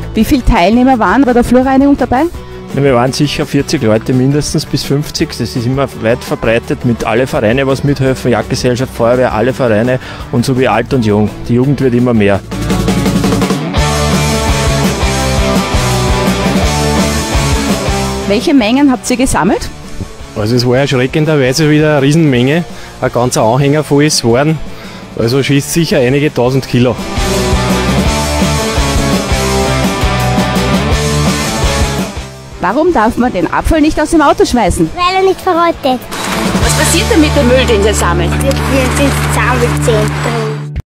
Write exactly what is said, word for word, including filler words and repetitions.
Wie viele Teilnehmer waren bei der Flurreinigung dabei? Ja, wir waren sicher vierzig Leute, mindestens bis fünfzig. Das ist immer weit verbreitet mit alle Vereine, was mithelfen, Jagdgesellschaft, Feuerwehr, alle Vereine und so wie alt und jung. Die Jugend wird immer mehr. Welche Mengen habt ihr gesammelt? Also es war erschreckenderweise wieder eine Riesenmenge, ein ganzer Anhänger voll ist geworden, also schießt sicher einige tausend Kilo. Warum darf man den Abfall nicht aus dem Auto schmeißen? Weil er nicht verrottet. Was passiert denn mit dem Müll, den ihr sammelt? Wir sind Sammelzentrum.